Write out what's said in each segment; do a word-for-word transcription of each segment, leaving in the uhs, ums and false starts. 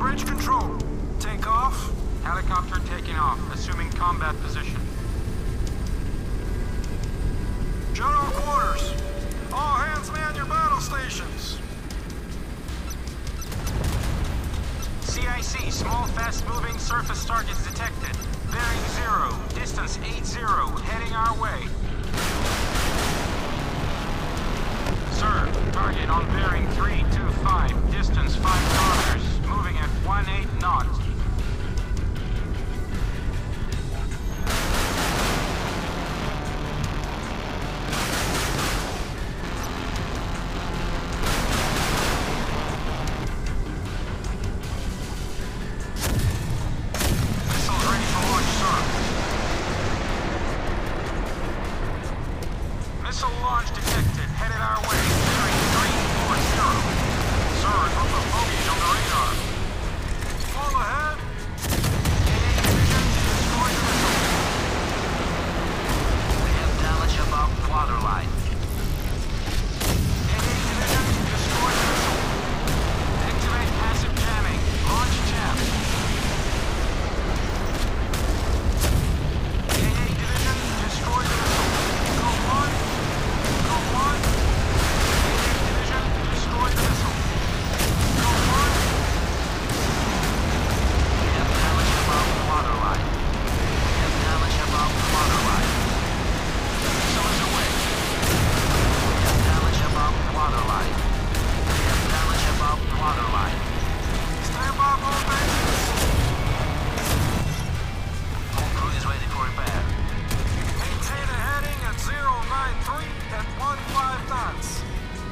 bridge control. Take off. Helicopter taking off, assuming combat position. General quarters. All hands man your battle stations. C I C, small fast-moving surface targets detected. Bearing zero, distance eight zero, heading our way. Sir, target on bearing three two five, distance five kilometers, moving at one eight knots. Missile launch detected, headed our way, bearing three four zero. Sir, a group of bogies on the radar. Fall ahead. A A division, destroy the missile. We have damage above waterline. A A division, destroy the missile. Activate passive jamming. Launch jam. A A division, destroy the missile. Go one. Go one. A A division, destroy the missile. Go one. We have damage above the waterline. We have damage above the waterline. Missile is away. We have damage above the waterline. We have damage above the waterline. Stand by both engines. Whole crew is ready for repair. Maintain a heading at zero nine three at one five knots.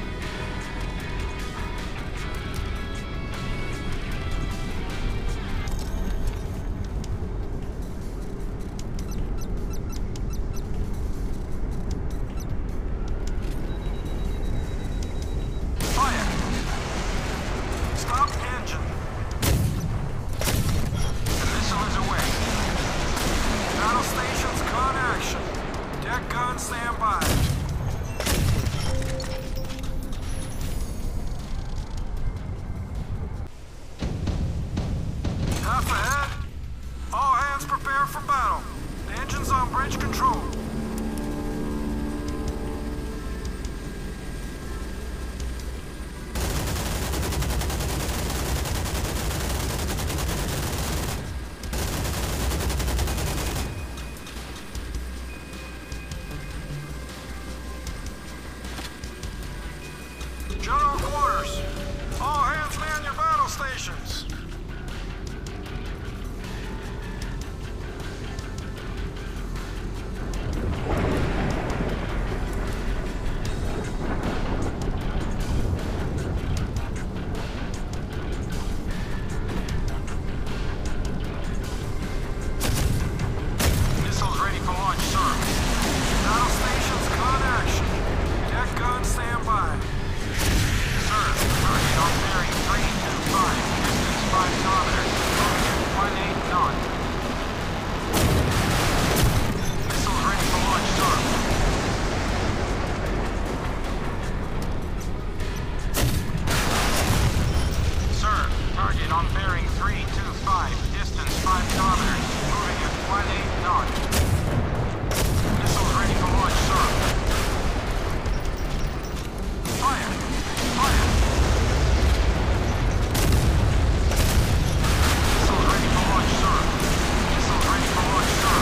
Fire. Stop engine. The missile is away. Battle stations con action. Deck gun stand by. Half ahead. All hands prepare for battle. The engine's on bridge control. General quarters. All hands man your battle stations. Missiles ready for launch, sir. Battle stations con action. Deck gun stand by. Sir, target on bearing three two five, distance five kilometers, moving at one eight knots. Missiles ready for launch, sir. Sir, target on bearing three two five, distance five kilometers, moving at one eight knots. Missiles ready for launch, sir. Fire. Fire. Missiles ready for launch, sir. Missiles ready for launch, sir.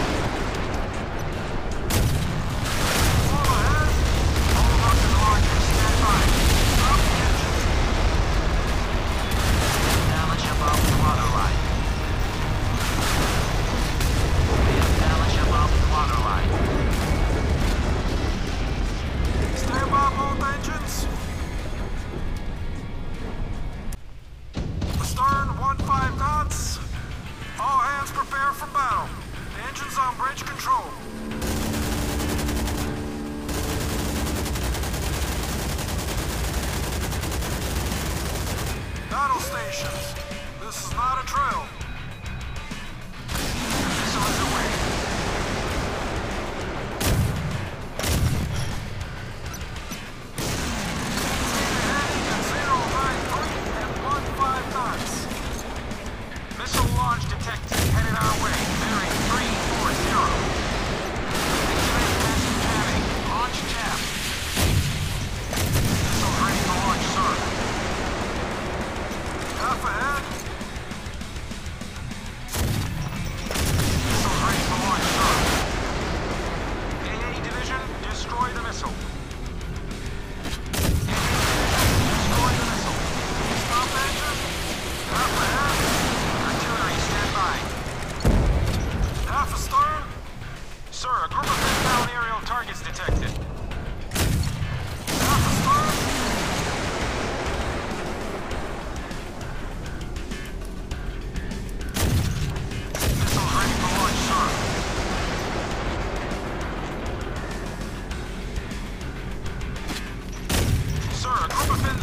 Fall ahead. All rocket launchers, stand by. Stop engine. Damage above the waterline. We have damage above the waterline. Stand by both engines. Astern one five knots. All hands prepare for battle. The engine's on bridge control. Battle stations. This is not a drill. Missile is away. Heading at zero nine three at one five knots.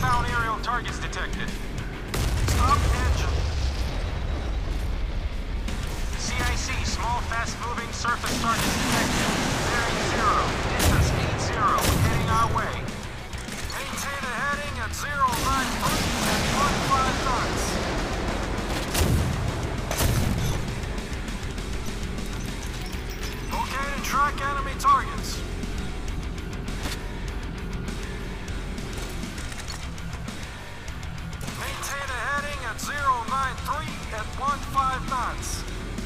Inbound aerial targets detected. Stop engine. C I C, small, fast-moving surface targets detected. Bearing zero, distance eight zero, heading our way. Maintain a heading at zero nine three at one five knots. Okay to track enemy targets. Maintain a heading at zero nine three at one five knots.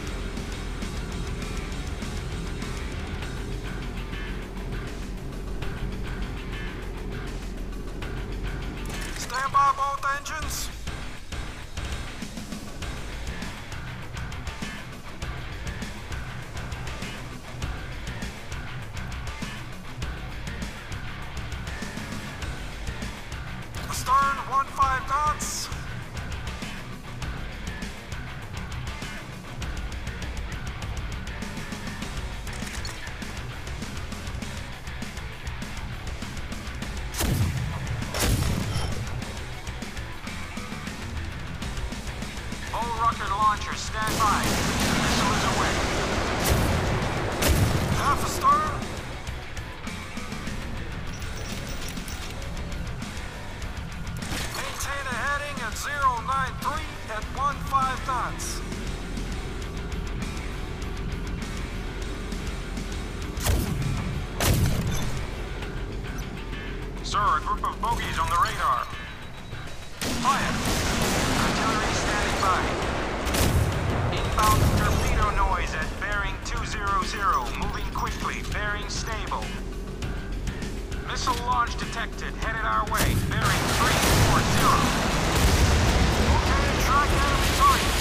Stand by both engines. Stern one five knots. All rocket launchers stand by. Missile is away. Half astern. Maintain a heading at zero nine three at one five knots. Sir, a group of bogies on the radar. Fire. Artillery standing by. Inbound torpedo noise at bearing two zero zero. Moving quickly. Bearing stable. Missile launch detected. Headed our way. Bearing three four zero. Okay, track enemy targets.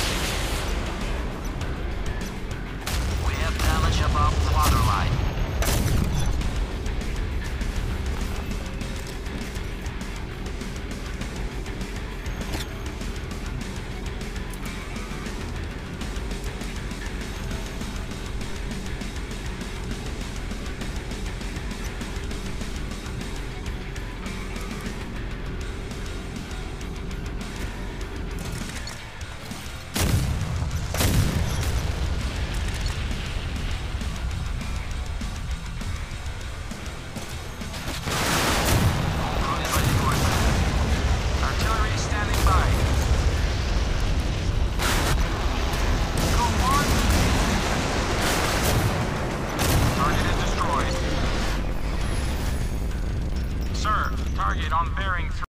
We have damage above the waterline. Target on bearing three.